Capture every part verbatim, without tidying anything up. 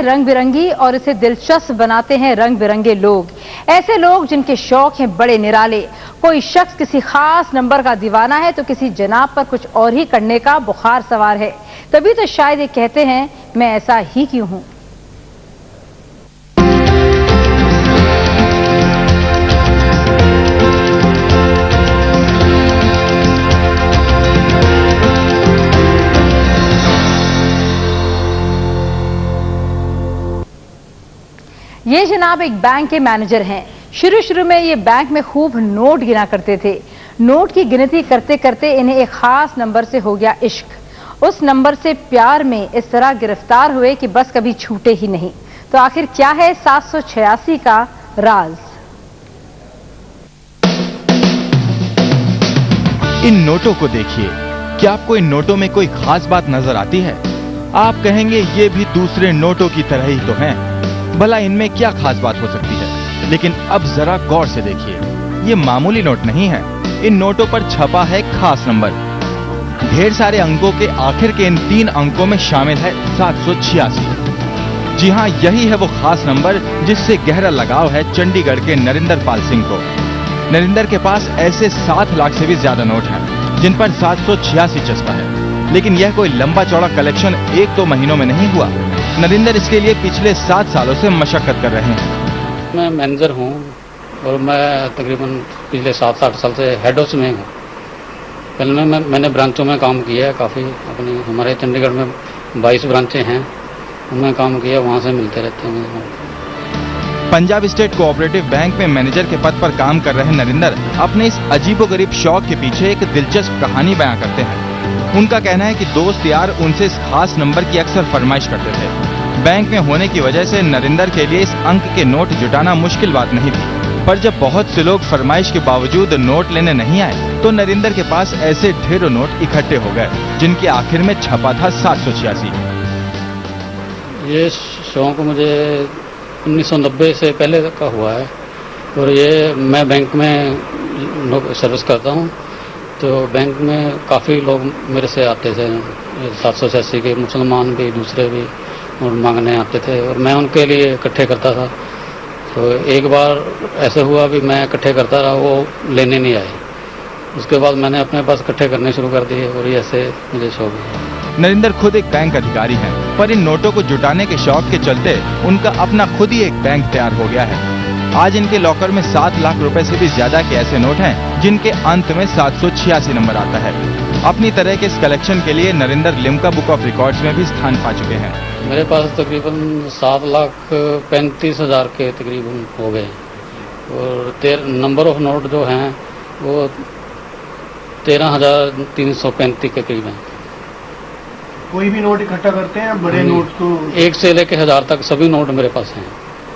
रंग बिरंगी और इसे दिलचस्प बनाते हैं रंग बिरंगे लोग। ऐसे लोग जिनके शौक हैं बड़े निराले। कोई शख्स किसी खास नंबर का दीवाना है तो किसी जनाब पर कुछ और ही करने का बुखार सवार है। तभी तो शायद ये कहते हैं मैं ऐसा ही क्यों हूं। ये जनाब एक बैंक के मैनेजर हैं। शुरू शुरू में ये बैंक में खूब नोट गिना करते थे। नोट की गिनती करते करते इन्हें एक खास नंबर से हो गया इश्क। उस नंबर से प्यार में इस तरह गिरफ्तार हुए कि बस कभी छूटे ही नहीं। तो आखिर क्या है सात सौ छियासी का राज? इन नोटों को देखिए, क्या आपको इन नोटों में कोई खास बात नजर आती है? आप कहेंगे ये भी दूसरे नोटों की तरह ही तो हैं। भला इनमें क्या खास बात हो सकती है? लेकिन अब जरा गौर से देखिए, ये मामूली नोट नहीं है। इन नोटों पर छपा है खास नंबर। ढेर सारे अंकों के आखिर के इन तीन अंकों में शामिल है सात सौ छियासी। जी हाँ, यही है वो खास नंबर जिससे गहरा लगाव है चंडीगढ़ के नरिंदर पाल सिंह को। नरिंदर के पास ऐसे सात लाख से भी ज्यादा नोट हैं जिन पर सात सौ छियासी चस्पा है। लेकिन यह कोई लंबा चौड़ा कलेक्शन एक दो महीनों में नहीं हुआ। नरिंदर इसके लिए पिछले सात सालों से मशक्कत कर रहे हैं। मैं मैनेजर हूँ और मैं तकरीबन पिछले सात आठ साल से हेड ऑफिस में हूँ। पहले में मैं, मैंने ब्रांचों में काम किया है काफ़ी। अपनी हमारे चंडीगढ़ में बाईस ब्रांचें हैं, उनमें काम किया, वहाँ से मिलते रहते हैं। पंजाब स्टेट कोऑपरेटिव बैंक में मैनेजर के पद पर काम कर रहे नरिंदर अपने इस अजीबोगरीब शौक के पीछे एक दिलचस्प कहानी बयां करते हैं। उनका कहना है कि दोस्त यार उनसे इस खास नंबर की अक्सर फरमाइश करते थे। बैंक में होने की वजह से नरिंदर के लिए इस अंक के नोट जुटाना मुश्किल बात नहीं थी। पर जब बहुत से लोग फरमाइश के बावजूद नोट लेने नहीं आए तो नरिंदर के पास ऐसे ढेरों नोट इकट्ठे हो गए जिनके आखिर में छपा था सात सौ छियासी। ये शौक मुझे उन्नीस सौ नब्बे से पहले का हुआ है और ये मैं बैंक में सर्विस करता हूँ। तो बैंक में काफ़ी लोग मेरे से आते थे, सात सौ छियासी के मुसलमान भी दूसरे भी और मांगने आते थे और मैं उनके लिए इकट्ठे करता था। तो एक बार ऐसे हुआ भी मैं इकट्ठे करता रहा, वो लेने नहीं आए। उसके बाद मैंने अपने पास इकट्ठे करने शुरू कर दिए और ये ऐसे मुझे शौक है। नरिंदर खुद एक बैंक अधिकारी हैं, पर इन नोटों को जुटाने के शौक के चलते उनका अपना खुद ही एक बैंक तैयार हो गया है। आज इनके लॉकर में सात लाख रुपए से भी ज्यादा के ऐसे नोट हैं जिनके अंत में सात सौ छियासी नंबर आता है। अपनी तरह के इस कलेक्शन के लिए Narinder Limca book of records में भी स्थान पा चुके हैं। मेरे पास तकरीबन सात लाख पैंतीस हजार के तकरीबन हो गए और तेरह नंबर ऑफ नोट जो हैं वो तेरह हजार तीन सौ पैंतीस के करीब हैं। कोई भी नोट इकट्ठा करते हैं बड़े नोट को? एक से लेके हजार तक सभी नोट मेरे पास हैं।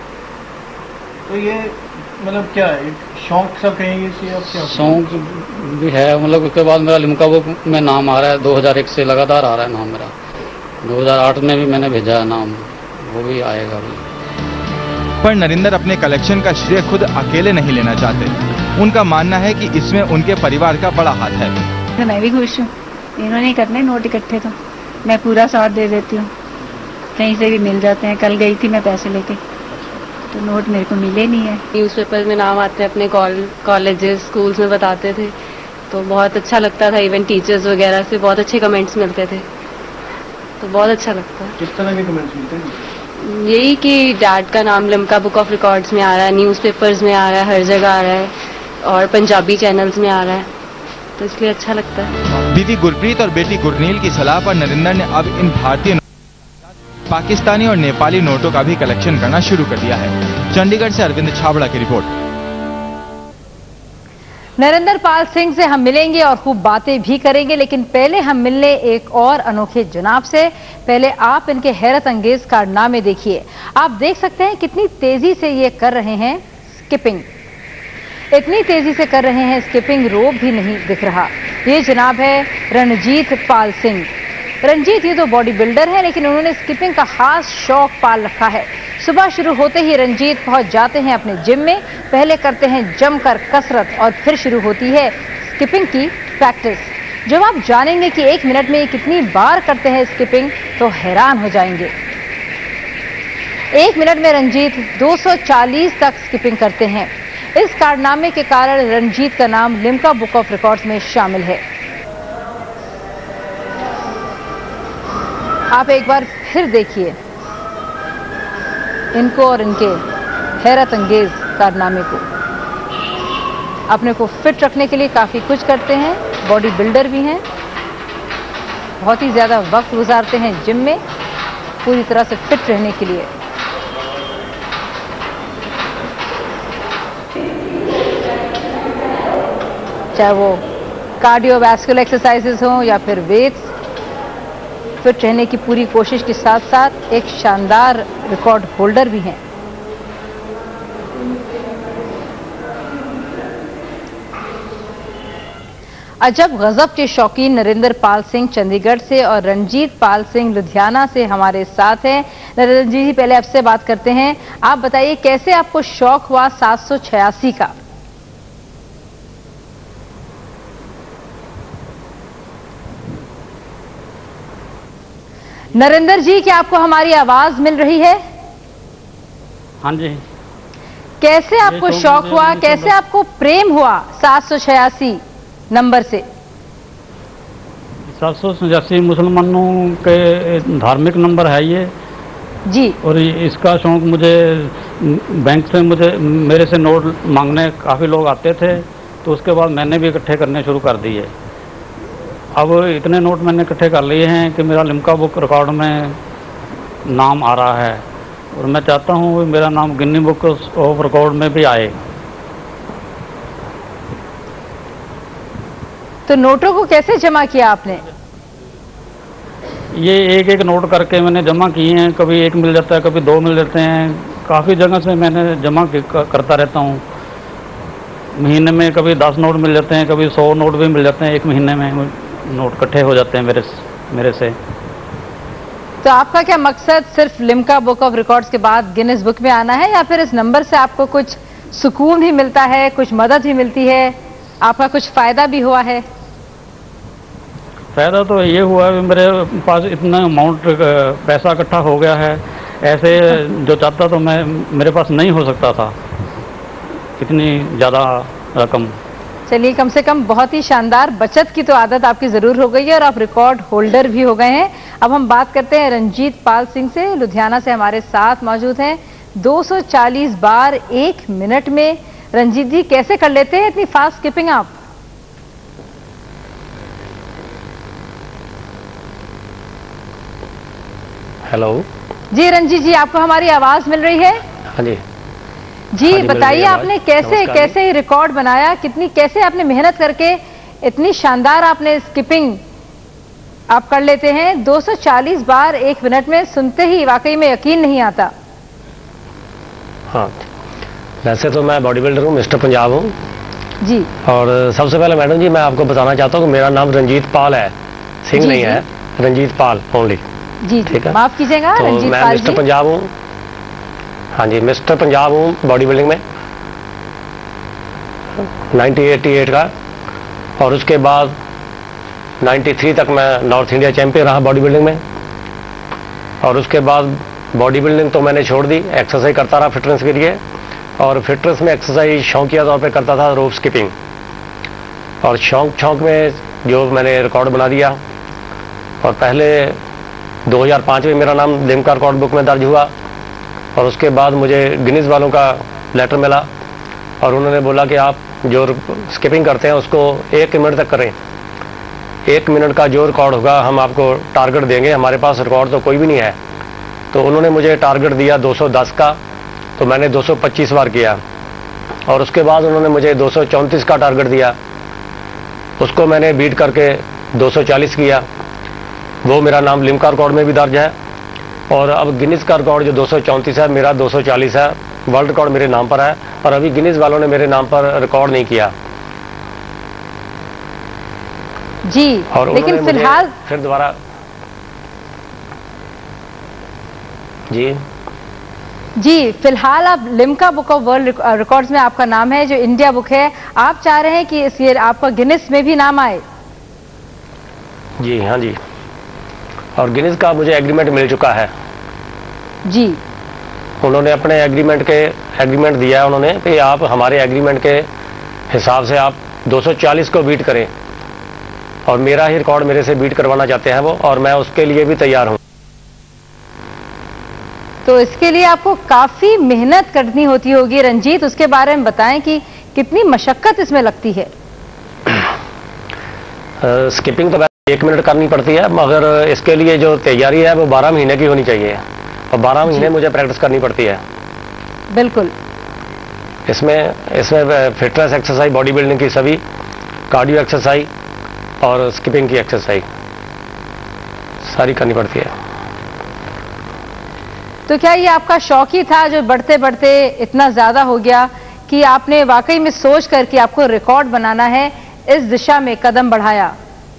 तो ये मतलब क्या है, एक शौक सा कहेंगे इसे आप? क्या शौक भी है, मतलब उसके बाद मेरा लिम्का बुक में नाम आ रहा है। दो हज़ार एक से लगातार आ रहा है नाम मेरा। दो हज़ार आठ में भी मैंने भेजा है नाम, वो भी आएगा भी। पर नरिंदर अपने कलेक्शन का श्रेय खुद अकेले नहीं लेना चाहते। उनका मानना है कि इसमें उनके परिवार का बड़ा हाथ है। तो मैं भी खुश हूँ, इन्होंने करने नोट इकट्ठे तो मैं पूरा साथ दे देती हूँ। कहीं से भी मिल जाते हैं। कल गई थी मैं पैसे लेके तो नोट मेरे को मिले नहीं है। न्यूज़पेपर में नाम आते हैं अपने कॉलेजेस स्कूल्स में बताते थे तो बहुत अच्छा लगता था। इवन टीचर्स वगैरह से बहुत अच्छे कमेंट्स मिलते थे तो बहुत अच्छा लगता है। किस तरह के कमेंट्स मिलते हैं? यही कि डैड का नाम लिम्का बुक ऑफ रिकॉर्ड्स में आ रहा है, न्यूज़पेपर्स में आ रहा है, हर जगह आ रहा है और पंजाबी चैनल्स में आ रहा है तो इसलिए अच्छा लगता है। दीदी गुरप्रीत और बेटी गुरनील की सलाह पर नरिंदर ने अब इन भारतीय पाकिस्तानी और नेपाली नोटों का भी कलेक्शन करना शुरू कर दिया है। चंडीगढ़ से अरविंद छाबड़ा की रिपोर्ट। नरिंदर पाल सिंह से हम मिलेंगे और खूब बातें भी करेंगे, लेकिन पहले हम मिलने एक और अनोखे जनाब से। पहले आप इनके हैरत अंगेज कारनामे देखिए। आप देख सकते हैं कितनी तेजी से ये कर रहे हैं स्किपिंग। इतनी तेजी से कर रहे हैं स्किपिंग, रोप भी नहीं दिख रहा। ये जनाब है रणजीत पाल सिंह। रंजीत ये तो बॉडी बिल्डर है, लेकिन उन्होंने स्किपिंग का खास शौक पाल रखा है। सुबह शुरू होते ही रंजीत पहुंच जाते हैं अपने जिम में। पहले करते हैं जमकर कसरत और फिर शुरू होती है स्किपिंग की प्रैक्टिस। जब आप जानेंगे कि एक मिनट में ये कितनी बार करते हैं स्किपिंग तो हैरान हो जाएंगे। एक मिनट में रंजीत दो सौ चालीस तक स्किपिंग करते हैं। इस कारनामे के कारण रंजीत का नाम लिम्का बुक ऑफ रिकॉर्ड्स में शामिल है। आप एक बार फिर देखिए इनको और इनके हैरत अंगेज कारनामे को। अपने को फिट रखने के लिए काफी कुछ करते हैं, बॉडी बिल्डर भी हैं, बहुत ही ज्यादा वक्त गुजारते हैं जिम में पूरी तरह से फिट रहने के लिए। चाहे वो कार्डियोवैस्कुलर एक्सरसाइजेस हों या फिर वेट्स, फिट रहने की पूरी कोशिश के साथ साथ एक शानदार रिकॉर्ड होल्डर भी हैं। अजब गजब के शौकीन नरेंद्र पाल सिंह चंडीगढ़ से और रंजीत पाल सिंह लुधियाना से हमारे साथ हैं। नरेंद्र जी, पहले आपसे बात करते हैं। आप बताइए कैसे आपको शौक हुआ सात सौ छियासी का? नरेंद्र जी, क्या आपको हमारी आवाज मिल रही है? हाँ जी। कैसे आपको शौक हुआ, कैसे आपको प्रेम हुआ सात सौ छियासी नंबर से? सात सौ छियासी मुसलमानों के धार्मिक नंबर है ये जी। और इसका शौक मुझे बैंक से मुझे मेरे से नोट मांगने काफ़ी लोग आते थे, तो उसके बाद मैंने भी इकट्ठे करने शुरू कर दिए। अब इतने नोट मैंने इकट्ठे कर लिए हैं कि मेरा लिम्का बुक रिकॉर्ड में नाम आ रहा है और मैं चाहता हूँ मेरा नाम गिनी बुक ऑफ रिकॉर्ड में भी आए। तो नोटों को कैसे जमा किया आपने? ये एक एक नोट करके मैंने जमा किए हैं। कभी एक मिल जाता है, कभी दो मिल जाते हैं। काफ़ी जगह से मैंने जमा करता रहता हूँ। महीने में कभी दस नोट मिल जाते हैं, कभी सौ नोट भी मिल जाते हैं। एक महीने में नोट इकट्ठे हो जाते हैं मेरे मेरे से। तो आपका क्या मकसद सिर्फ लिम्का बुक ऑफ रिकॉर्ड्स के बाद गिनीज बुक में आना है, या फिर इस नंबर से आपको कुछ सुकून भी मिलता है, कुछ मदद भी मिलती है, आपका कुछ फायदा भी हुआ है? फायदा तो ये हुआ है, मेरे पास इतना अमाउंट पैसा इकट्ठा हो गया है। ऐसे जो चाहता तो मैं मेरे पास नहीं हो सकता था इतनी ज़्यादा रकम। चलिए, कम से कम बहुत ही शानदार बचत की तो आदत आपकी जरूर हो गई है और आप रिकॉर्ड होल्डर भी हो गए हैं। अब हम बात करते हैं रंजीत पाल सिंह से, लुधियाना से हमारे साथ मौजूद हैं। दो सौ चालीस बार एक मिनट में रंजीत जी कैसे कर लेते हैं इतनी फास्ट स्किपिंग आप? हेलो जी रंजीत जी, आपको हमारी आवाज मिल रही है? हाँ जी जी, हाँ जी, बताइए आपने कैसे कैसे ये रिकॉर्ड बनाया, कितनी कैसे आपने मेहनत करके इतनी शानदार आपने स्किपिंग आप कर लेते हैं दो सौ चालीस बार एक मिनट में? सुनते ही वाकई में यकीन नहीं आता। हाँ, वैसे तो मैं बॉडी बिल्डर हूँ, मिस्टर पंजाब हूँ जी। और सबसे पहले मैडम जी मैं आपको बताना चाहता हूँ कि मेरा नाम रंजीत पाल है, सिंह नहीं है, रंजीत पाल ओनली। जी ठीक है, माफ कीजिएगा तो रंजीत मैं पाल मिस्टर जी। पंजाब हूँ। हाँ जी, मिस्टर पंजाब हूँ बॉडी बिल्डिंग में नाइनटीन एटी एट का, और उसके बाद तिरानवे तक मैं नॉर्थ इंडिया चैंपियन रहा बॉडी बिल्डिंग में। और उसके बाद बॉडी बिल्डिंग तो मैंने छोड़ दी, एक्सरसाइज करता रहा फिटनेस के लिए। और फिटनेस में एक्सरसाइज शौकिया तौर पे करता था, रोप स्किपिंग। और शौक शौक में जो मैंने रिकॉर्ड बना दिया। और पहले दो हज़ार पाँच में मेरा नाम लिम्का रिकॉर्ड बुक में दर्ज हुआ। और उसके बाद मुझे गिनीज वालों का लेटर मिला और उन्होंने बोला कि आप जो स्किपिंग करते हैं उसको एक मिनट तक करें। एक मिनट का जो रिकॉर्ड होगा हम आपको टारगेट देंगे, हमारे पास रिकॉर्ड तो कोई भी नहीं है। तो उन्होंने मुझे टारगेट दिया दो सौ दस का, तो मैंने दो सौ पच्चीस बार किया। और उसके बाद उन्होंने मुझे दो सौ चौंतीस का टारगेट दिया, उसको मैंने बीट करके दो सौ चालीस किया। वो मेरा नाम लिम्का रिकॉर्ड में भी दर्ज है। और अब गिनीज का रिकॉर्ड जो दो सौ चौंतीस है, मेरा दो सौ चालीस है, वर्ल्ड रिकॉर्ड मेरे नाम पर है। और अभी गिनीज वालों ने मेरे नाम पर रिकॉर्ड नहीं किया जी। और लेकिन फिलहाल फिर दोबारा जी जी फिलहाल आप Limca book of world records में आपका नाम है, जो इंडिया बुक है। आप चाह रहे हैं कि इस ईयर आपका गिनीज में भी नाम आए? जी हाँ जी, और गिनीज का मुझे एग्रीमेंट मिल चुका है। जी, उन्होंने अपने एग्रीमेंट के एग्रीमेंट दिया है उन्होंने कि आप हमारे एग्रीमेंट के हिसाब से आप दो सौ चालीस को बीट करें, और मेरा ही रिकॉर्ड मेरे से बीट करवाना चाहते हैं वो, और मैं उसके लिए भी तैयार हूं। तो इसके लिए आपको काफी मेहनत करनी होती होगी रंजीत, उसके बारे में बताएं कि कितनी मशक्कत इसमें लगती है। स्किपिंग तो एक मिनट करनी पड़ती है, मगर इसके लिए जो तैयारी है वो बारह महीने की होनी चाहिए, और बारह महीने मुझे प्रैक्टिस करनी पड़ती है। बिल्कुल। इसमें इसमें फिटनेस एक्सरसाइज, बॉडी बिल्डिंग की सभी, कार्डियो एक्सरसाइज और स्किपिंग की एक्सरसाइज सारी करनी पड़ती है। तो क्या ये आपका शौक ही था जो बढ़ते बढ़ते इतना ज्यादा हो गया कि आपने वाकई में सोच करके आपको रिकॉर्ड बनाना है, इस दिशा में कदम बढ़ाया?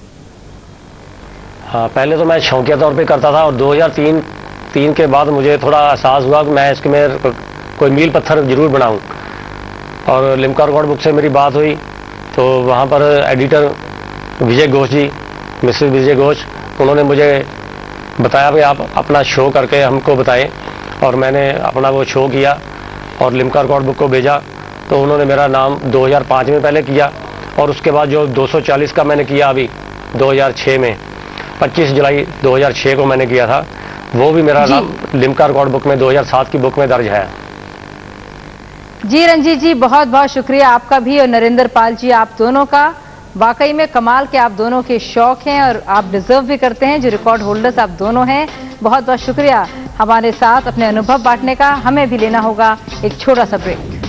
हाँ, पहले तो मैं शौकिया तौर पे करता था, और दो हज़ार तीन तीन के बाद मुझे थोड़ा एहसास हुआ कि मैं इसके में कोई मील पत्थर जरूर बनाऊं, और लिम्का रिकॉर्ड बुक से मेरी बात हुई, तो वहाँ पर एडिटर विजय घोष जी, मिसेस विजय घोष, उन्होंने मुझे बताया कि आप अपना शो करके हमको बताएं, और मैंने अपना वो शो किया और लिम्का रिकॉर्ड बुक को भेजा। तो उन्होंने मेरा नाम दो हज़ार पाँच में पहले किया, और उसके बाद जो दो सौ चालीस का मैंने किया अभी दो हज़ार छह में, पच्चीस जुलाई दो हज़ार छह को मैंने किया था, वो भी मेरा नाम लिम्का रिकॉर्ड बुक में दो हज़ार सात की बुक में दर्ज है। जी रंजीत जी, बहुत बहुत शुक्रिया आपका भी और नरेंद्र पाल जी आप दोनों का। वाकई में कमाल के आप दोनों के शौक हैं और आप डिजर्व भी करते हैं, जो रिकॉर्ड होल्डर्स आप दोनों हैं। बहुत बहुत शुक्रिया हमारे साथ अपने अनुभव बांटने का। हमें भी लेना होगा एक छोटा सा ब्रेक।